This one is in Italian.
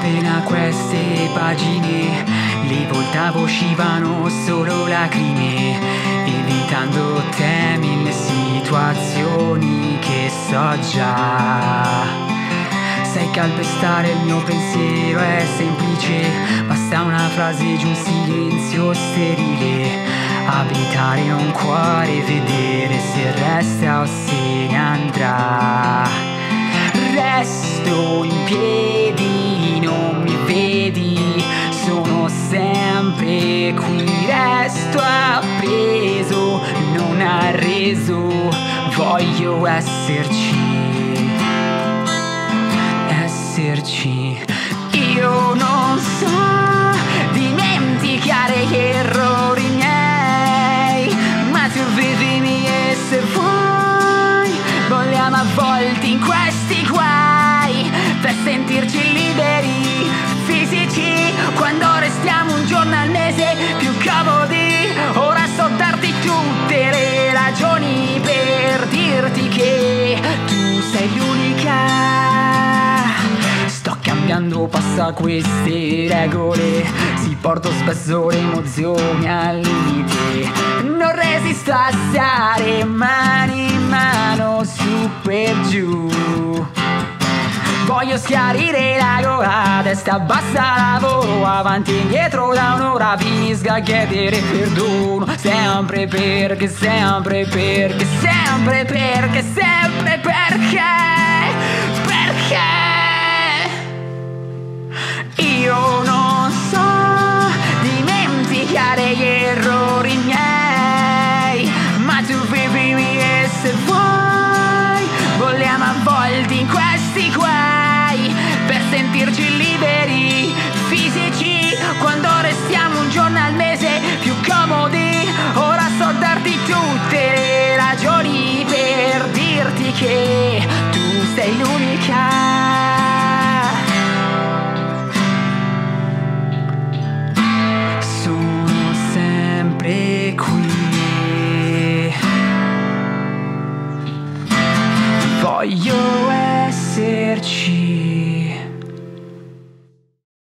appena queste pagine, le voltavo uscivano solo lacrime, evitando te mille situazioni che so già. Sai calpestare il mio pensiero è semplice, basta una frase giù un silenzio sterile, abitare un cuore, vedere se resta o se ne andrà. Resto in piedi, non mi vedi, sono sempre qui, resto appreso, non arreso, voglio esserci. Io non so dimenticare gli errori miei, ma tu vivimi e se vuoi vogliamo a volte in questi guai per sentirci liberi, fisici, quando restiamo un giorno al mese più comodi. Ora so darti tutte le ragioni per dirti che tu sei l'unica. Sto cambiando, passa queste regole, si porto spesso le emozioni al limite, non resisto a stare mani in mano su per giù. Voglio schiarire la gola, testa bassa, lavoro avanti e indietro da un'ora, fisga chiedere perdono, sempre perché, sempre perché, sempre perché, sempre perché, perché io non so dimenticare gli errori miei, ma tu vivimi e se vuoi vogliamo a volte in questi guai per sentirci liberi, fisici, quando restiamo un giorno al mese più comodi. Ora so darti tutte le ragioni per dirti che